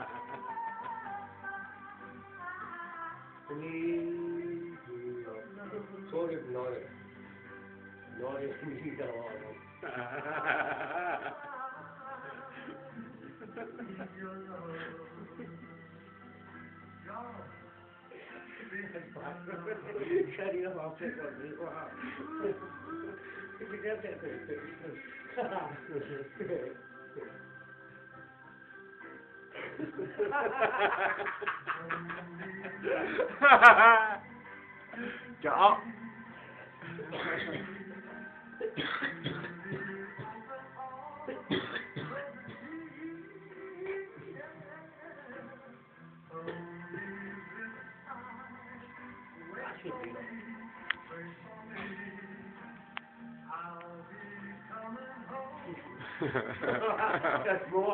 Please, sort of nodded. Nodded me down. Shut it up, I'll take one. Wow. You can get that thing. Get up. That's more.